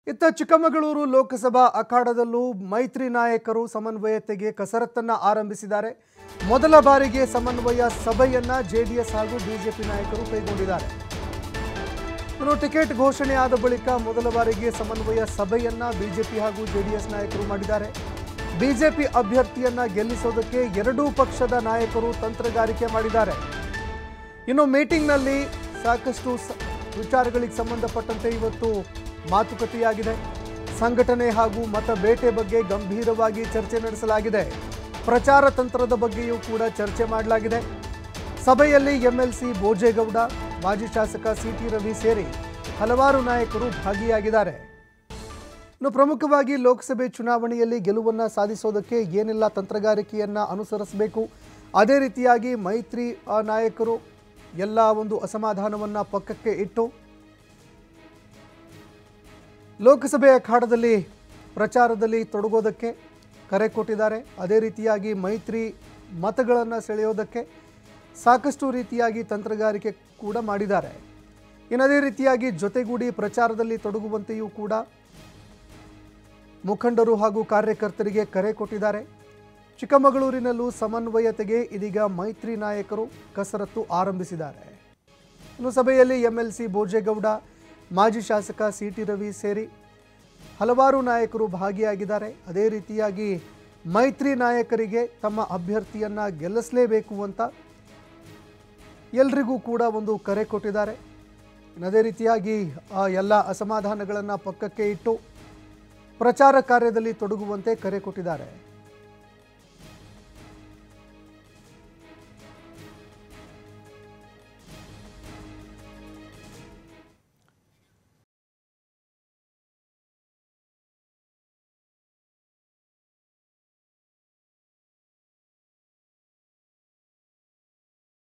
ಇತ್ತ ಚಿಕ್ಕಮಗಳೂರು ಲೋಕಸಭಾ ಅಖಾಡದಲ್ಲೂ ಮೈತ್ರಿ ನಾಯಕರು ಸಮನ್ವಯತೆಗೆ ಕಸರತ್ತನ್ನ ಆರಂಭಿಸಿದ್ದಾರೆ. ಮೊದಲ ಬಾರಿಗೆ ಸಮನ್ವಯ ಸಭೆಯನ್ನ ಜೆಡಿಎಸ್ ಹಾಗೂ ಬಿಜೆಪಿ ನಾಯಕರು ಕೈಗೊಂಡಿದ್ದಾರೆ. ಇನ್ನು ಟಿಕೆಟ್ ಘೋಷಣೆ ಆದ ಬಳಿಕ ಮೊದಲ ಬಾರಿಗೆ ಸಮನ್ವಯ ಸಭೆಯನ್ನ ಬಿಜೆಪಿ ಹಾಗೂ ಜೆಡಿಎಸ್ ನಾಯಕರು ಮಾಡಿದ್ದಾರೆ. ಬಿಜೆಪಿ ಅಭ್ಯರ್ಥಿಯನ್ನ ಗೆಲ್ಲಿಸೋದಕ್ಕೆ ಎರಡೂ ಪಕ್ಷದ ನಾಯಕರು ತಂತ್ರಗಾರಿಕೆ ಮಾಡಿದ್ದಾರೆ. ಇನ್ನು ಮೀಟಿಂಗ್ನಲ್ಲಿ ಸಾಕಷ್ಟು ವಿಚಾರಗಳಿಗೆ ಸಂಬಂಧಪಟ್ಟಂತೆ ಇವತ್ತು ಮಾತುಕತೆಯಾಗಿದೆ. ಸಂಘಟನೆ ಹಾಗೂ ಮತ ಬೇಟೆ ಬಗ್ಗೆ ಗಂಭೀರವಾಗಿ ಚರ್ಚೆ ನಡೆಸಲಾಗಿದೆ. ಪ್ರಚಾರ ತಂತ್ರದ ಬಗ್ಗೆಯೂ ಕೂಡ ಚರ್ಚೆ ಮಾಡಲಾಗಿದೆ. ಸಭೆಯಲ್ಲಿ ಎಂಎಲ್ಸಿ ಬೋಜೇಗೌಡ, ಮಾಜಿ ಶಾಸಕ ಸಿಟಿ ರವಿ ಸೇರಿ ಹಲವಾರು ನಾಯಕರು ಭಾಗಿಯಾಗಿದ್ದಾರೆ. ಇನ್ನು ಪ್ರಮುಖವಾಗಿ ಲೋಕಸಭೆ ಚುನಾವಣೆಯಲ್ಲಿ ಗೆಲುವನ್ನು ಸಾಧಿಸೋದಕ್ಕೆ ಏನೆಲ್ಲ ತಂತ್ರಗಾರಿಕೆಯನ್ನು ಅನುಸರಿಸಬೇಕು, ಅದೇ ರೀತಿಯಾಗಿ ಮೈತ್ರಿ ನಾಯಕರು ಎಲ್ಲ ಒಂದು ಅಸಮಾಧಾನವನ್ನು ಪಕ್ಕಕ್ಕೆ ಇಟ್ಟು ಲೋಕಸಭೆ ಅಖಾಡದಲ್ಲಿ ಪ್ರಚಾರದಲ್ಲಿ ತೊಡಗೋದಕ್ಕೆ ಕರೆ ಕೊಟ್ಟಿದ್ದಾರೆ. ಅದೇ ರೀತಿಯಾಗಿ ಮೈತ್ರಿ ಮತಗಳನ್ನು ಸೆಳೆಯೋದಕ್ಕೆ ಸಾಕಷ್ಟು ರೀತಿಯಾಗಿ ತಂತ್ರಗಾರಿಕೆ ಕೂಡ ಮಾಡಿದ್ದಾರೆ. ಇನ್ನದೇ ರೀತಿಯಾಗಿ ಜೊತೆಗೂಡಿ ಪ್ರಚಾರದಲ್ಲಿ ತೊಡಗುವಂತೆಯೂ ಕೂಡ ಮುಖಂಡರು ಹಾಗೂ ಕಾರ್ಯಕರ್ತರಿಗೆ ಕರೆ ಕೊಟ್ಟಿದ್ದಾರೆ. ಚಿಕ್ಕಮಗಳೂರಿನಲ್ಲೂ ಸಮನ್ವಯತೆಗೆ ಇದೀಗ ಮೈತ್ರಿ ನಾಯಕರು ಕಸರತ್ತು ಆರಂಭಿಸಿದ್ದಾರೆ. ಇನ್ನು ಸಭೆಯಲ್ಲಿ ಎಂಎಲ್ಸಿ ಬೋಜೇಗೌಡ, ಮಾಜಿ ಶಾಸಕ ಸಿಟಿ ರವಿ ಸೇರಿ ಹಲವಾರು ನಾಯಕರು ಭಾಗಿಯಾಗಿದ್ದಾರೆ. ಅದೇ ರೀತಿಯಾಗಿ ಮೈತ್ರಿ ನಾಯಕರಿಗೆ ತಮ್ಮ ಅಭ್ಯರ್ಥಿಯನ್ನು ಗೆಲ್ಲಿಸಲೇಬೇಕು ಅಂತ ಎಲ್ರಿಗೂ ಕೂಡ ಒಂದು ಕರೆ ಕೊಟ್ಟಿದ್ದಾರೆ. ಅದೇ ರೀತಿಯಾಗಿ ಎಲ್ಲ ಅಸಮಾಧಾನಗಳನ್ನು ಪಕ್ಕಕ್ಕೆ ಇಟ್ಟು ಪ್ರಚಾರ ಕಾರ್ಯದಲ್ಲಿ ತೊಡಗುವಂತೆ ಕರೆ ಕೊಟ್ಟಿದ್ದಾರೆ.